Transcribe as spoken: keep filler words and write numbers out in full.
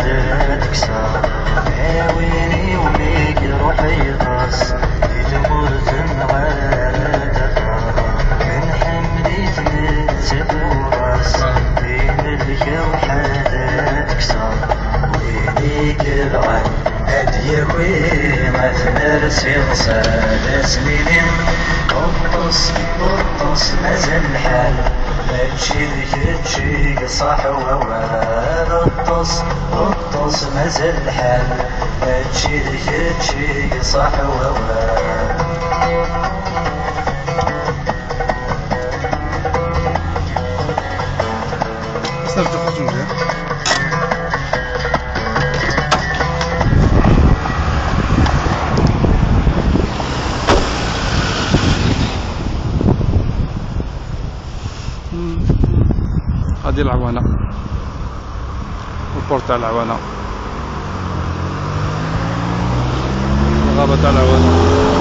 حالتك صار يا ويلي وميك روحي طاس الأمور تنغال دقار من حملي تنتب وراس بين الكا وحالتك صار ويليك العين هديك وما تمارس في غصال سنين قطص قطص مازال الحال ماشي ذيك تشي صح ووال قطص قطص مازال الحال ماشي ذيك تشي صح ووال صرت خرج هذه العوانة البورت تاع العوانة الغابة تاع العوانة.